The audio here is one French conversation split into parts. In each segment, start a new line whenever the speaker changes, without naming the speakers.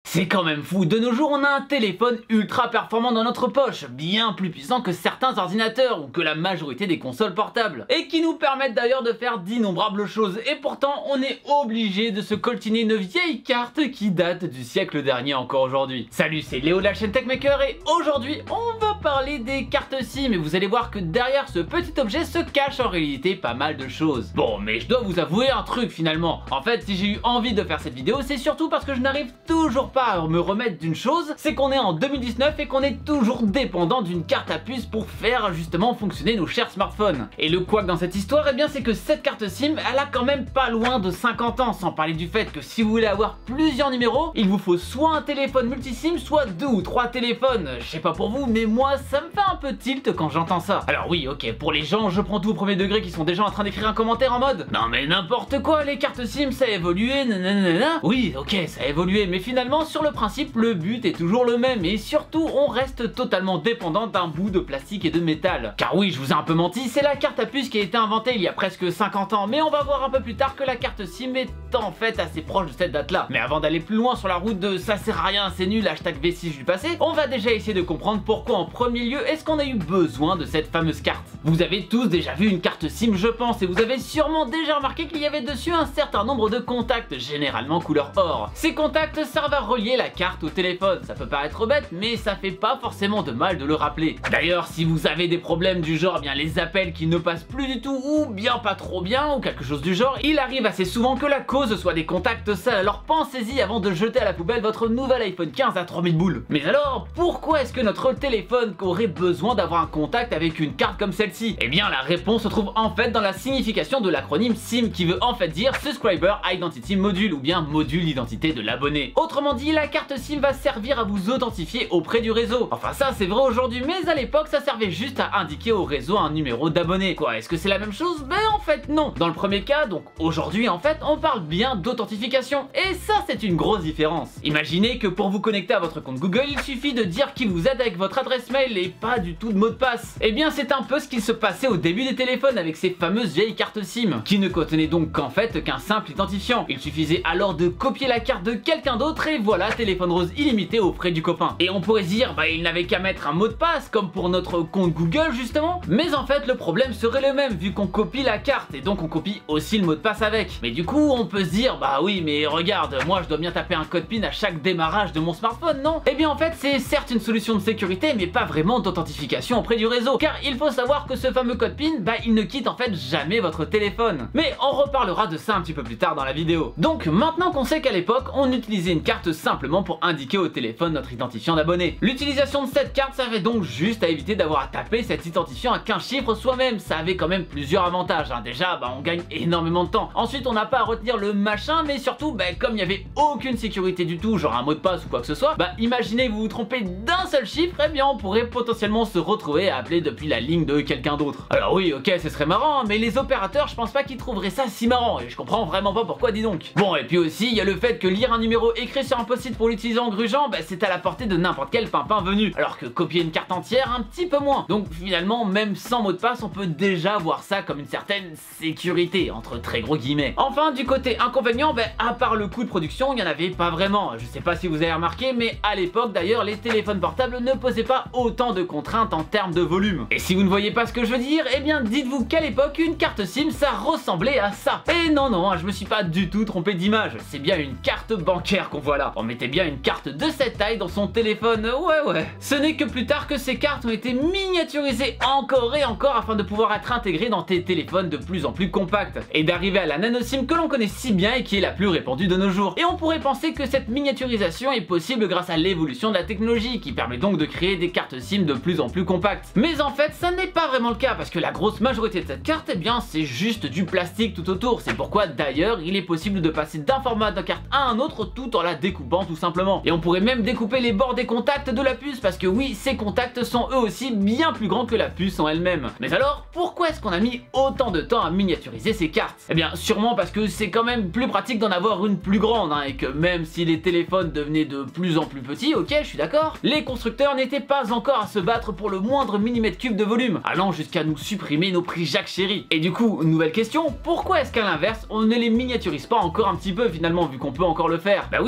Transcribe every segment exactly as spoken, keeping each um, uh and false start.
C'est quand même fou, de nos jours on a un téléphone ultra performant dans notre poche, bien plus puissant que certains ordinateurs ou que la majorité des consoles portables, et qui nous permettent d'ailleurs de faire d'innombrables choses, et pourtant on est obligé de se coltiner une vieille carte qui date du siècle dernier encore aujourd'hui. Salut, c'est Léo de la chaîne TechMaker et aujourd'hui on va parler des cartes SIM et vous allez voir que derrière ce petit objet se cache en réalité pas mal de choses. Bon, mais je dois vous avouer un truc finalement, en fait si j'ai eu envie de faire cette vidéo c'est surtout parce que je n'arrive toujours pas à me remettre d'une chose, c'est qu'on est en deux mille dix-neuf et qu'on est toujours dépendant d'une carte à puce pour faire justement fonctionner nos chers smartphones. Et le couac dans cette histoire, eh bien c'est que cette carte SIM, elle a quand même pas loin de cinquante ans, sans parler du fait que si vous voulez avoir plusieurs numéros, il vous faut soit un téléphone multisim, soit deux ou trois téléphones. Je sais pas pour vous, mais moi ça me fait un peu tilt quand j'entends ça. Alors oui, ok, pour les gens, je prends tout au premier degré qui sont déjà en train d'écrire un commentaire en mode non mais n'importe quoi, les cartes SIM ça a évolué, nanana. Oui, ok, ça a évolué, mais finalement sur le principe, le but est toujours le même et surtout on reste totalement dépendant d'un bout de plastique et de métal. Car oui, je vous ai un peu menti, c'est la carte à puce qui a été inventée il y a presque cinquante ans, mais on va voir un peu plus tard que la carte SIM est en fait assez proche de cette date là. Mais avant d'aller plus loin sur la route de ça sert à rien, c'est nul, hashtag V six du passé, on va déjà essayer de comprendre pourquoi en premier lieu est-ce qu'on a eu besoin de cette fameuse carte. Vous avez tous déjà vu une carte SIM je pense, et vous avez sûrement déjà remarqué qu'il y avait dessus un certain nombre de contacts, généralement couleur or. Ces contacts servent à relier la carte au téléphone. Ça peut paraître bête, mais ça fait pas forcément de mal de le rappeler. D'ailleurs, si vous avez des problèmes du genre, bien les appels qui ne passent plus du tout, ou bien pas trop bien, ou quelque chose du genre, il arrive assez souvent que la cause soit des contacts sales. Alors pensez-y avant de jeter à la poubelle votre nouvel iPhone quinze à trois mille boules. Mais alors, pourquoi est-ce que notre téléphone aurait besoin d'avoir un contact avec une carte comme celle-ci? Eh bien, la réponse se trouve en fait dans la signification de l'acronyme SIM, qui veut en fait dire Subscriber Identity Module, ou bien module d'identité de l'abonné. Autrement dit, la carte SIM va servir à vous authentifier auprès du réseau. Enfin ça c'est vrai aujourd'hui, mais à l'époque ça servait juste à indiquer au réseau un numéro d'abonné. Quoi, est-ce que c'est la même chose? Ben en fait non. Dans le premier cas, donc aujourd'hui en fait, on parle bien d'authentification. Et ça c'est une grosse différence. Imaginez que pour vous connecter à votre compte Google, il suffit de dire qui vous aide avec votre adresse mail et pas du tout de mot de passe. Et bien c'est un peu ce qui se passait au début des téléphones avec ces fameuses vieilles cartes SIM, qui ne contenaient donc qu'en fait qu'un simple identifiant. Il suffisait alors de copier la carte de quelqu'un d'autre et voilà, téléphone rose illimité auprès du copain. Et on pourrait se dire, bah il n'avait qu'à mettre un mot de passe comme pour notre compte Google justement, mais en fait le problème serait le même vu qu'on copie la carte et donc on copie aussi le mot de passe avec. Mais du coup on peut se dire, bah oui mais regarde, moi je dois bien taper un code PIN à chaque démarrage de mon smartphone, non? Et bien en fait c'est certes une solution de sécurité mais pas vraiment d'authentification auprès du réseau, car il faut savoir que ce fameux code PIN, bah il ne quitte en fait jamais votre téléphone. Mais on reparlera de ça un petit peu plus tard dans la vidéo. Donc maintenant qu'on sait qu'à l'époque on utilisait une carte simplement pour indiquer au téléphone notre identifiant d'abonné. L'utilisation de cette carte servait donc juste à éviter d'avoir à taper cet identifiant à quinze chiffres soi-même. Ça avait quand même plusieurs avantages, hein. Déjà bah, on gagne énormément de temps. Ensuite on n'a pas à retenir le machin, mais surtout bah, comme il n'y avait aucune sécurité du tout, genre un mot de passe ou quoi que ce soit, bah imaginez vous vous trompez d'un seul chiffre, et eh bien on pourrait potentiellement se retrouver à appeler depuis la ligne de quelqu'un d'autre. Alors oui ok ce serait marrant, mais les opérateurs je pense pas qu'ils trouveraient ça si marrant, et je comprends vraiment pas pourquoi, dis donc. Bon et puis aussi il y a le fait que lire un numéro écrit sur un post-it pour l'utiliser en grugeant, bah, c'est à la portée de n'importe quel pimpin venu, alors que copier une carte entière un petit peu moins. Donc finalement même sans mot de passe on peut déjà voir ça comme une certaine sécurité entre très gros guillemets. Enfin du côté inconvénient, bah, à part le coût de production il n'y en avait pas vraiment. Je sais pas si vous avez remarqué, mais à l'époque d'ailleurs les téléphones portables ne posaient pas autant de contraintes en termes de volume. Et si vous ne voyez pas ce que je veux dire, eh bien dites-vous qu'à l'époque une carte SIM ça ressemblait à ça. Et non non, je me suis pas du tout trompé d'image, c'est bien une carte bancaire qu'on voit là. On mettait bien une carte de cette taille dans son téléphone, ouais ouais. Ce n'est que plus tard que ces cartes ont été miniaturisées encore et encore afin de pouvoir être intégrées dans tes téléphones de plus en plus compacts, et d'arriver à la nano SIM que l'on connaît si bien et qui est la plus répandue de nos jours. Et on pourrait penser que cette miniaturisation est possible grâce à l'évolution de la technologie qui permet donc de créer des cartes SIM de plus en plus compactes. Mais en fait ça n'est pas vraiment le cas, parce que la grosse majorité de cette carte, eh bien c'est juste du plastique tout autour. C'est pourquoi d'ailleurs il est possible de passer d'un format de carte à un autre tout en la découpant tout simplement. Et on pourrait même découper les bords des contacts de la puce, parce que oui, ces contacts sont eux aussi bien plus grands que la puce en elle-même. Mais alors, pourquoi est-ce qu'on a mis autant de temps à miniaturiser ces cartes? Eh bien sûrement parce que c'est quand même plus pratique d'en avoir une plus grande, hein, et que même si les téléphones devenaient de plus en plus petits, ok je suis d'accord, les constructeurs n'étaient pas encore à se battre pour le moindre millimètre cube de volume, allant jusqu'à nous supprimer nos prix Jacques Chéri. Et du coup, nouvelle question, pourquoi est-ce qu'à l'inverse on ne les miniaturise pas encore un petit peu finalement, vu qu'on peut encore le faire? Bah oui, parce qu'on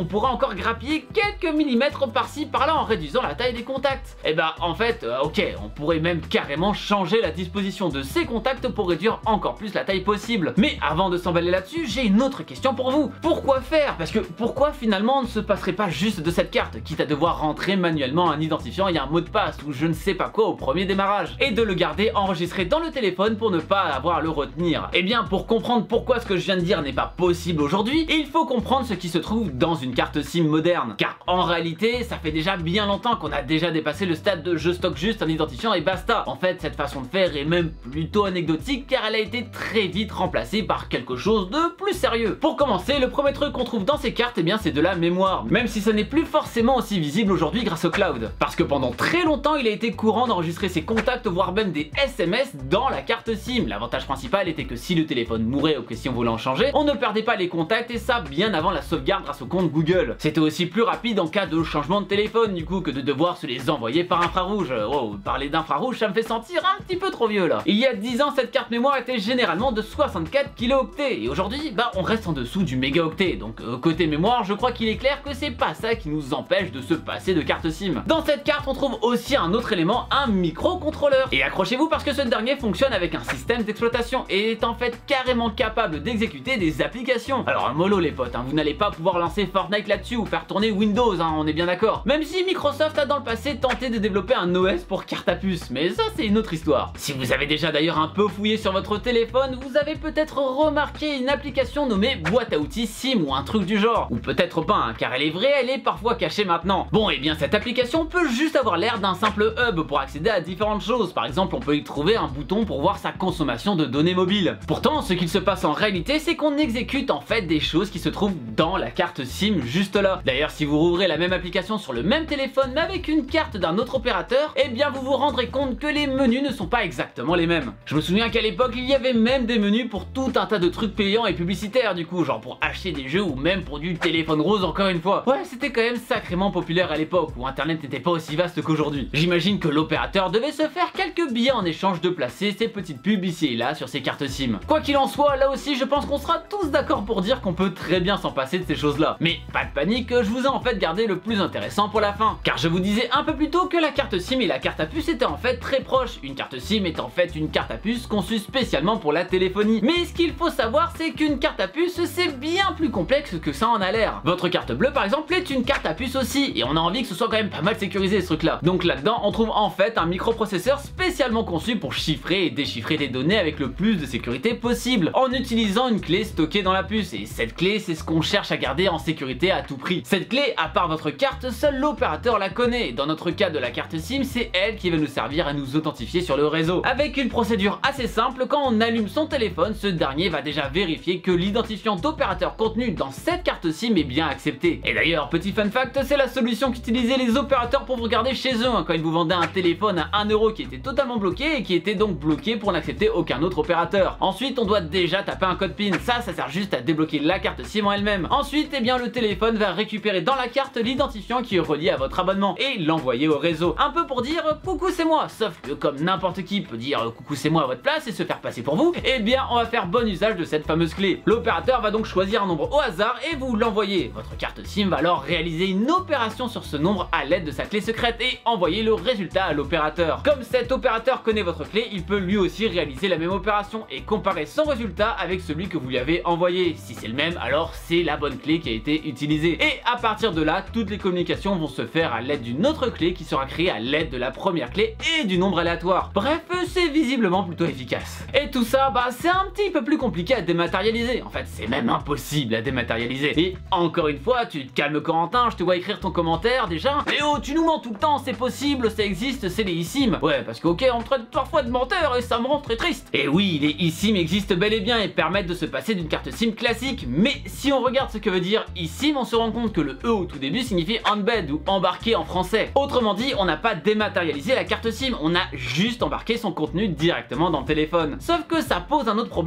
on pourra encore grappiller quelques millimètres par-ci par-là en réduisant la taille des contacts. Et bah en fait, euh, ok, on pourrait même carrément changer la disposition de ces contacts pour réduire encore plus la taille possible. Mais avant de s'emballer là-dessus, j'ai une autre question pour vous. Pourquoi faire? Parce que pourquoi finalement on ne se passerait pas juste de cette carte, quitte à devoir rentrer manuellement un identifiant et un mot de passe ou je ne sais pas quoi au premier démarrage, et de le garder enregistré dans le téléphone pour ne pas avoir à le retenir? Eh bien, pour comprendre pourquoi ce que je viens de dire n'est pas possible aujourd'hui, il faut comprendre ce qui se trouve dans une carte SIM moderne. Car en réalité, ça fait déjà bien longtemps qu'on a déjà dépassé le stade de je stocke juste un identifiant et basta. En fait, cette façon de faire est même plutôt anecdotique car elle a été très vite remplacée par quelque chose de plus sérieux. Pour commencer, le premier truc qu'on trouve dans ces cartes, eh bien c'est de la mémoire, même si ça n'est plus forcément aussi visible aujourd'hui grâce au cloud. Parce que pendant très longtemps, il a été courant d'enregistrer ses contacts, voire même des S M S dans la carte SIM. L'avantage principal était que si le téléphone mourait ou que si on voulait en changer, on ne perdait pas les contacts et ça bien avant la sauvegarde grâce au compte Google. C'était aussi plus rapide en cas de changement de téléphone du coup que de devoir se les envoyer par infrarouge. Oh, parler d'infrarouge, ça me fait sentir un petit peu trop vieux là. Il y a dix ans, cette carte mémoire était généralement de soixante-quatre kilooctets et aujourd'hui, bah on reste en dessous du mégaoctet. Donc euh, côté mémoire, je crois qu'il est clair que c'est pas ça qui nous empêche de se passer de carte SIM. Dans cette carte, on trouve aussi un autre élément, un microcontrôleur. Et accrochez-vous parce que ce dernier fonctionne avec un système d'exploitation et est en fait carrément capable d'exécuter des applications. Alors mollo les potes, hein, vous n'allez pas pouvoir lancer Fortnite là-dessus ou faire tourner Windows, hein, on est bien d'accord. Même si Microsoft a dans le passé tenté de développer un O S pour carte à puce, mais ça c'est une autre histoire. Si vous avez déjà d'ailleurs un peu fouillé sur votre téléphone, vous avez peut-être remarqué une application nommée boîte à outils SIM ou un truc du genre. Ou peut-être pas, hein, car elle est vraie, elle est parfois cachée maintenant. Bon, et bien cette application peut juste avoir l'air d'un simple hub pour accéder à différentes choses. Par exemple, on peut y trouver un bouton pour voir sa consommation de données mobiles. Pourtant, ce qu'il se passe en réalité, c'est qu'on exécute en fait des choses qui se trouvent dans la carte SIM juste là. D'ailleurs, si vous rouvrez la même application sur le même téléphone mais avec une carte d'un autre opérateur, eh bien vous vous rendrez compte que les menus ne sont pas exactement les mêmes. Je me souviens qu'à l'époque, il y avait même des menus pour tout un tas de trucs payants et publicitaires du coup, genre pour acheter des jeux ou même pour du téléphone rose encore une fois. Ouais, c'était quand même sacrément populaire à l'époque où internet n'était pas aussi vaste qu'aujourd'hui. J'imagine que l'opérateur devait se faire quelques billets en échange de placer ces petites pubs ici et là sur ses cartes SIM. Quoi qu'il en soit, là aussi je pense qu'on sera tous d'accord pour dire qu'on peut très bien s'en passer de ces choses là. Mais pas de panique, je vous ai en fait gardé le plus intéressant pour la fin. Car je vous disais un peu plus tôt que la carte SIM et la carte à puce étaient en fait très proches. Une carte SIM est en fait une carte à puce conçue spécialement pour la téléphonie. Mais ce qu'il faut savoir, c'est qu'une carte à puce c'est bien plus complexe que ça en a l'air. Votre carte bleue par exemple est une carte à puce aussi et on a envie que ce soit quand même pas mal sécurisé ce truc là. Donc là-dedans on trouve en fait un microprocesseur spécialement conçu pour chiffrer et déchiffrer des données avec le plus de sécurité possible en utilisant une clé stockée dans la puce, et cette clé c'est ce qu'on cherche à garder en sécurité à tout prix. Cette clé, à part votre carte, seul l'opérateur la connaît. Dans notre cas de la carte SIM, c'est elle qui va nous servir à nous authentifier sur le réseau. Avec une procédure assez simple, quand on allume son téléphone, ce dernier va déjà vérifier que l'identifiant d'opérateur contenu dans cette carte SIM est bien accepté. Et d'ailleurs, petit fun fact, c'est la solution qu'utilisaient les opérateurs pour vous garder chez eux hein, quand ils vous vendaient un téléphone à un euro qui était totalement bloqué et qui était donc bloqué pour n'accepter aucun autre opérateur. Ensuite, on doit déjà taper un code PIN. Ça, ça sert juste à débloquer la carte SIM en elle-même. Ensuite, eh bien, le téléphone va récupérer dans la carte l'identifiant qui est relié à votre abonnement et l'envoyer au réseau. Un peu pour dire coucou c'est moi, sauf que comme n'importe qui peut dire coucou c'est moi à votre place et se faire passer pour vous, eh bien on va faire bon usage de cette fameuse clé. L'opérateur va donc choisir un nombre au hasard et vous l'envoyer. Votre carte SIM va alors réaliser une opération sur ce nombre à l'aide de sa clé secrète et envoyer le résultat à l'opérateur. Comme cet opérateur connaît votre clé, il peut lui aussi réaliser la même opération et comparer son résultat avec celui que vous lui avez envoyé. Si c'est le même, alors c'est la bonne clé qui a été utilisée. Et à partir de là, toutes les communications vont se faire à l'aide d'une autre clé qui sera créée à l'aide de la première clé et du nombre aléatoire. Bref, c'est visiblement plutôt efficace. Et tout ça, bah c'est un petit peu plus compliqué à dématérialiser. En fait, c'est même impossible à dématérialiser. Et encore une fois, tu te calmes Corentin, je te vois écrire ton commentaire déjà. Mais oh, tu nous mens tout le temps, c'est possible, ça existe, c'est les eSIM. Ouais, parce que ok, on me traite parfois de menteur et ça me rend très triste. Et oui, les eSIM existent bel et bien et permettent de se passer d'une carte SIM classique, mais si on regarde ce que veut dire eSIM, on se rend compte que le E au tout début signifie embed ou embarqué en français. Autrement dit, on n'a pas dématérialisé la carte SIM, on a juste embarqué son contenu directement dans le téléphone. Sauf que ça pose un autre problème,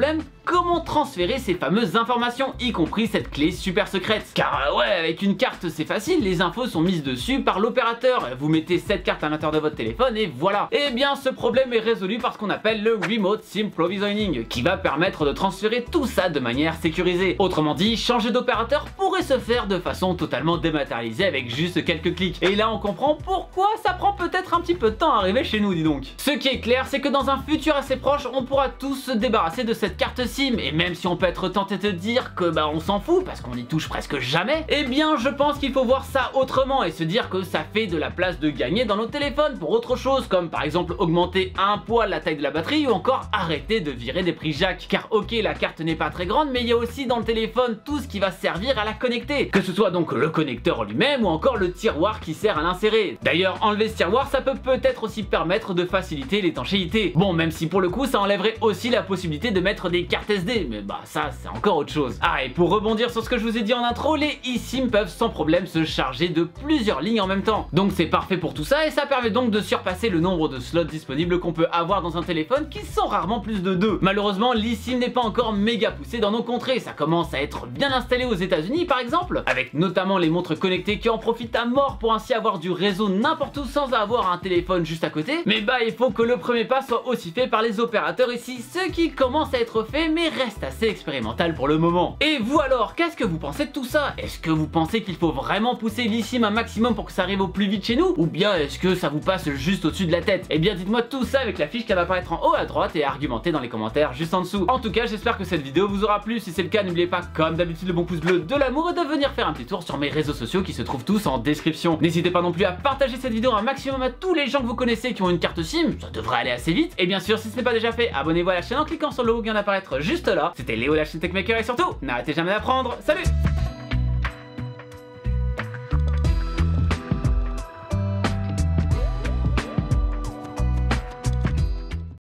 comment transférer ces fameuses informations, y compris cette clé super secrète. Car euh, ouais, avec une carte c'est facile, les infos sont mises dessus par l'opérateur, vous mettez cette carte à l'intérieur de votre téléphone et voilà. Et bien ce problème est résolu par ce qu'on appelle le Remote SIM Provisioning, qui va permettre de transférer tout ça de manière sécurisée. Autrement dit, changer d'opérateur pourrait se faire de façon totalement dématérialisée avec juste quelques clics. Et là on comprend pourquoi ça prend peut-être un petit peu de temps à arriver chez nous, dis donc. Ce qui est clair, c'est que dans un futur assez proche, on pourra tous se débarrasser de cette carte SIM, et même si on peut être tenté de dire que bah on s'en fout parce qu'on y touche presque jamais, eh bien je pense qu'il faut voir ça autrement et se dire que ça fait de la place de gagner dans nos téléphones pour autre chose, comme par exemple augmenter un poil la taille de la batterie ou encore arrêter de virer des prises jack. Car ok, la carte n'est pas très grande, mais il y a aussi dans le téléphone tout ce qui va servir à la connecter, que ce soit donc le connecteur lui-même ou encore le tiroir qui sert à l'insérer. D'ailleurs, enlever ce tiroir, ça peut peut-être aussi permettre de faciliter l'étanchéité. Bon, même si pour le coup ça enlèverait aussi la possibilité de mettre des cartes S D, mais bah ça c'est encore autre chose. Ah, et pour rebondir sur ce que je vous ai dit en intro, les eSIM peuvent sans problème se charger de plusieurs lignes en même temps. Donc c'est parfait pour tout ça et ça permet donc de surpasser le nombre de slots disponibles qu'on peut avoir dans un téléphone qui sont rarement plus de deux. Malheureusement, l'eSIM n'est pas encore méga poussé dans nos contrées, ça commence à être bien installé aux États-Unis par exemple, avec notamment les montres connectées qui en profitent à mort pour ainsi avoir du réseau n'importe où sans avoir un téléphone juste à côté. Mais bah il faut que le premier pas soit aussi fait par les opérateurs ici, ce qui commence à être fait mais reste assez expérimental pour le moment. Et vous alors, qu'est-ce que vous pensez de tout ça? Est-ce que vous pensez qu'il faut vraiment pousser l'eSIM un maximum pour que ça arrive au plus vite chez nous? Ou bien est-ce que ça vous passe juste au-dessus de la tête? Eh bien dites-moi tout ça avec la fiche qui va apparaître en haut à droite et argumentez dans les commentaires juste en dessous. En tout cas, j'espère que cette vidéo vous aura plu. Si c'est le cas, n'oubliez pas comme d'habitude le bon pouce bleu, de l'amour et de venir faire un petit tour sur mes réseaux sociaux qui se trouvent tous en description. N'hésitez pas non plus à partager cette vidéo un maximum à tous les gens que vous connaissez qui ont une carte SIM, ça devrait aller assez vite. Et bien sûr, si ce n'est pas déjà fait, abonnez-vous à la chaîne en cliquant sur le logo qui vient d'apparaître juste là. C'était Léo, la chaîne Techmaker, et surtout, n'arrêtez jamais d'apprendre. Salut!